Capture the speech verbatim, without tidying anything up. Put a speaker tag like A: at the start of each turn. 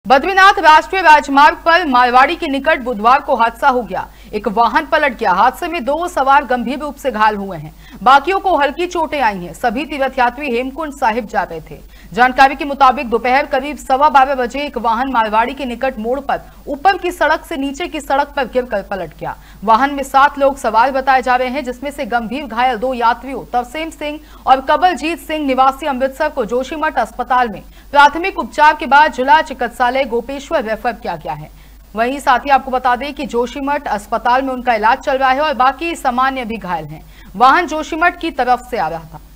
A: बद्रीनाथ राष्ट्रीय राजमार्ग पर मारवाड़ी के निकट बुधवार को हादसा हो गया। एक वाहन पलट गया। हादसे में दो सवार गंभीर रूप से घायल हुए हैं, बाकियों को हल्की चोटें आई हैं। सभी तीर्थयात्री हेमकुंड साहिब जा रहे थे। जानकारी के मुताबिक दोपहर करीब सवा बारह बजे एक वाहन मारवाड़ी के निकट मोड़ पर ऊपर की सड़क से नीचे की सड़क पर गिरकर पलट गया। वाहन में सात लोग सवार बताए जा रहे हैं, जिसमें से गंभीर घायल दो यात्रियों तरसेम सिंह और कबलजीत सिंह निवासी अमृतसर को जोशीमठ अस्पताल में प्राथमिक उपचार के बाद जिला चिकित्सालय गोपेश्वर रेफर किया गया है। वहीं साथ ही आपको बता दें कि जोशीमठ अस्पताल में उनका इलाज चल रहा है और बाकी सामान्य भी घायल हैं। वाहन जोशीमठ की तरफ से आ रहा था।